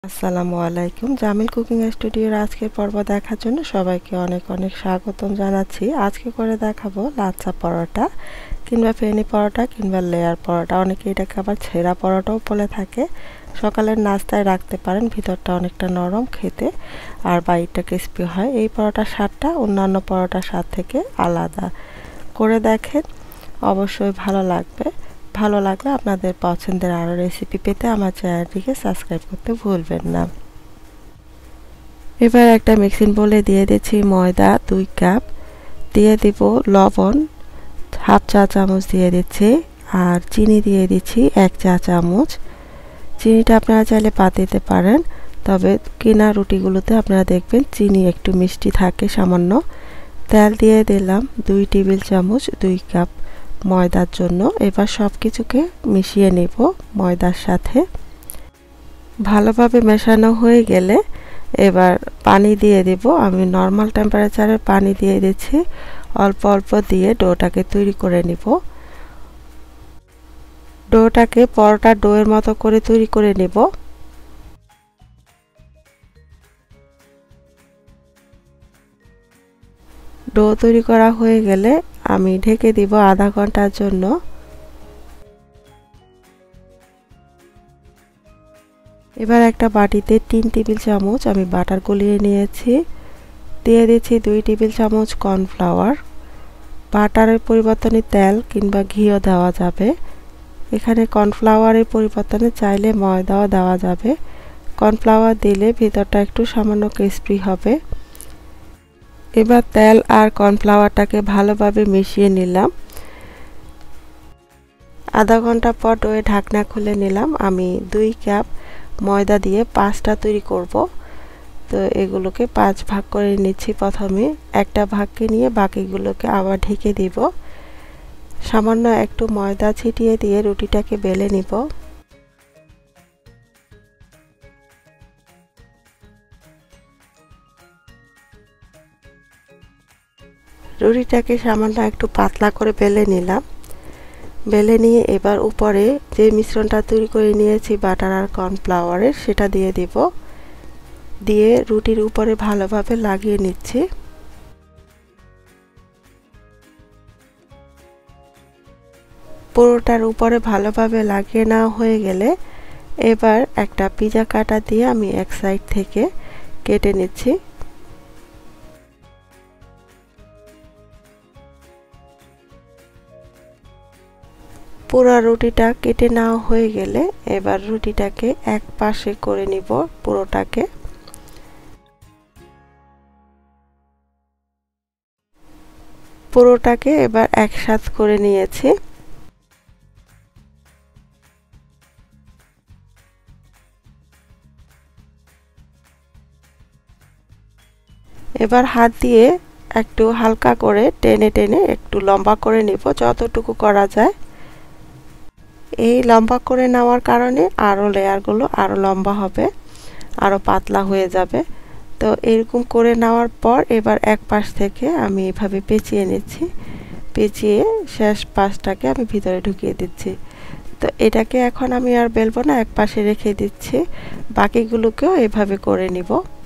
আসসালামু আলাইকুম। জামিল কুকিং স্টুডিওর আজকের পর্ব দেখার জন্য সবাইকে অনেক অনেক স্বাগতম জানাচ্ছি। আজকে করে দেখাবো লাচ্ছা পরোটা কিংবা ফেনি পরোটা কিংবা লেয়ার পরোটা, অনেকে এটাকে আবার ছেঁড়া পরোটাও বলে থাকে। সকালের নাস্তায় রাখতে পারেন, ভিতরটা অনেকটা নরম খেতে আর বাইরটা ক্রিস্পি হয়। এই পরোটার স্বাদটা অন্যান্য পরোটার স্বাদ থেকে আলাদা। করে দেখেন, অবশ্যই ভালো লাগবে। ভালো লাগলে আপনাদের পছন্দের আরও রেসিপি পেতে আমার চ্যানেলটিকে সাবস্ক্রাইব করতে ভুলবেন না। এবার একটা মিক্সিং বোলে দিয়ে দিচ্ছি ময়দা 2 কাপ, দিয়ে দিব লবণ হাফ চা চামচ দিয়ে দিচ্ছি, আর চিনি দিয়ে দিচ্ছি 1 চা চামচ। চিনিটা আপনারা চাইলে বাদ দিতে পারেন, তবে কিনা রুটিগুলোতে আপনারা দেখবেন চিনি একটু মিষ্টি থাকে সামান্য। তেল দিয়ে দিলাম 2 টেবিল চামচ 2 কাপ ময়দার জন্য। এবার সব কিছুকে মিশিয়ে নেব ময়দার সাথে। ভালোভাবে মেশানো হয়ে গেলে এবার পানি দিয়ে দেব। আমি নর্মাল টেম্পারেচারে পানি দিয়ে দিচ্ছি, অল্প অল্প দিয়ে ডোটাকে তৈরি করে নিব। ডোটাকে পরোটার ডোয়ের মতো করে তৈরি করে নেব। ডো তৈরি করা হয়ে গেলে আমি ঢেকে দিব আধা ঘন্টার জন্য। এবার একটা বাটিতে 3 টেবিল চামচ আমি বাটার গলিয়ে নিয়েছি, দিয়ে দিচ্ছি 2 টেবিল চামচ কর্নফ্লাওয়ার। বাটারের পরিবর্তনে তেল কিংবা ঘিও দেওয়া যাবে। এখানে কর্নফ্লাওয়ারের পরিবর্তনে চাইলে ময়দাও দেওয়া যাবে। কর্নফ্লাওয়ার দিলে ভিতরটা একটু সামান্য ক্রিস্পি হবে। এবার তেল আর কর্নফ্লাওয়ারটাকে ভালোভাবে মিশিয়ে নিলাম। আধা ঘন্টা পর ডোয়ে ঢাকনা খুলে নিলাম। আমি 2 কাপ ময়দা দিয়ে 5টা তৈরি করব, তো এগুলোকে 5 ভাগ করে নিচ্ছি। প্রথমে একটা ভাগকে নিয়ে বাকিগুলোকে আবার ঢেকে দিব। সামান্য একটু ময়দা ছিটিয়ে দিয়ে রুটিটাকে বেলে নিব। রুটিটাকে সামান্য একটু পাতলা করে বেলে নিলাম। বেলে নিয়ে এবার উপরে যে মিশ্রণটা তৈরি করে নিয়েছি বাটার আর কর্নফ্লাওয়ারের, সেটা দিয়ে দিব। দিয়ে রুটির উপরে ভালোভাবে লাগিয়ে নিচ্ছি। পুরোটার উপরে ভালোভাবে লাগিয়ে নেওয়া হয়ে গেলে এবার একটা পিজা কাটা দিয়ে আমি এক সাইড থেকে কেটে নিচ্ছি। পুরো রুটিটা কেটে নেওয়া হয়ে গেলে এবার রুটিটাকে এক পাশে করে নিব পুরোটাকে। পুরোটাকে এবার একসাথে করে নিয়েছি। এবার হাত দিয়ে একটু হালকা করে টেনে টেনে একটু লম্বা করে নিব, যতটুকু করা যায়। এই লম্বা করে নেওয়ার কারণে আরও লেয়ারগুলো আরও লম্বা হবে, আরও পাতলা হয়ে যাবে। তো এরকম করে নেওয়ার পর এবার এক পাশ থেকে আমি এভাবে পেঁচিয়ে নিচ্ছি। পেঁচিয়ে শেষ পাশটাকে আমি ভিতরে ঢুকিয়ে দিচ্ছি। তো এটাকে এখন আমি আর বেলবো না, এক পাশে রেখে দিচ্ছি। বাকিগুলোকেও এভাবে করে নিব।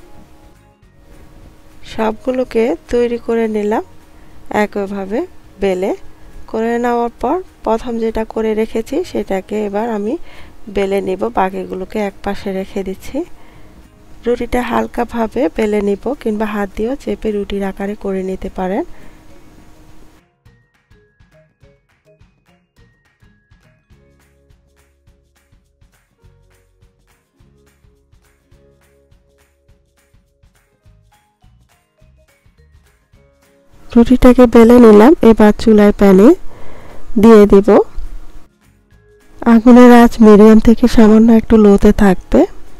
সবগুলোকে তৈরি করে নিলাম একইভাবে বেলে। করে নেওয়ার পর প্রথম যেটা করে রেখেছি সেটাকে এবার আমি বেলে নিব। বাকিগুলোকে এক পাশে রেখে দিচ্ছি। রুটিটা হালকাভাবে বেলে নিব, কিংবা হাত দিয়েও চেপে রুটির আকারে করে নিতে পারেন। রুটিটাকে বেলে নিলাম। এবার চুলায় প্যানে দিয়ে দিব। আগুনের আঁচ মিডিয়াম থেকে সামান্য একটু লোতে থাকবে।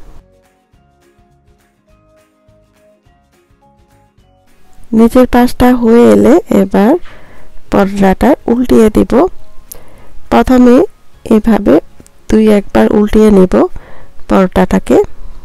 নিচের পাশটা হয়ে এলে এবার পরোটাটা উল্টিয়ে দিব। প্রথমে এভাবে 2-1 বার উল্টিয়ে নেব পরোটাটাকে।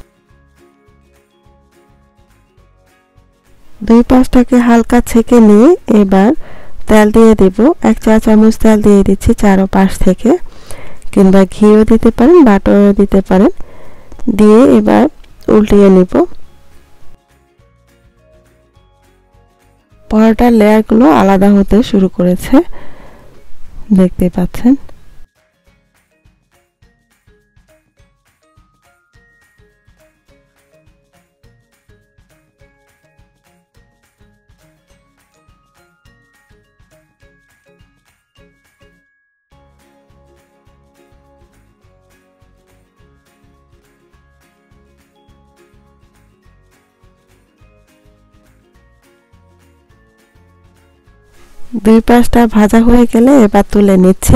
2 পাশটাকে হালকা ছেঁকে নিয়ে এবার তেল দিয়ে দেব। 1 চা চামচ তেল দিয়ে দিচ্ছি চারপাশ থেকে, কিংবা ঘিও দিতে পারেন, বাটারও দিতে পারেন। দিয়ে এবার উল্টিয়ে নিব। পরোটার লেয়ারগুলো আলাদা হতে শুরু করেছে, দেখতে পাচ্ছেন। দুই পাশটা ভাজা হয়ে গেলে এবার তুলে নিচ্ছি।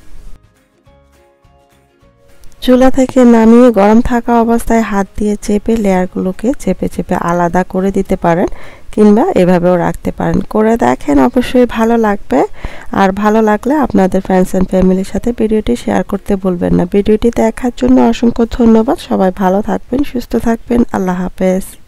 চুলা থেকে নামিয়ে গরম থাকা অবস্থায় হাত দিয়ে চেপে লেয়ারগুলোকে চেপে চেপে আলাদা করে দিতে পারেন, কিংবা এভাবেও রাখতে পারেন। করে দেখেন, অবশ্যই ভালো লাগবে। আর ভালো লাগলে আপনাদের ফ্রেন্ডস অ্যান্ড ফ্যামিলির সাথে ভিডিওটি শেয়ার করতে ভুলবেন না। ভিডিওটি দেখার জন্য অসংখ্য ধন্যবাদ। সবাই ভালো থাকবেন, সুস্থ থাকবেন। আল্লাহ হাফেজ।